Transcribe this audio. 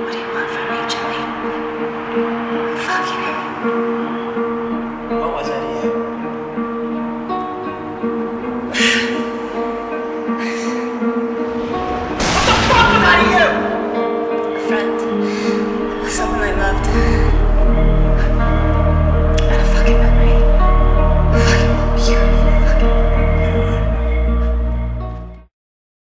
What do you want from me, Jimmy? I'm fucking him.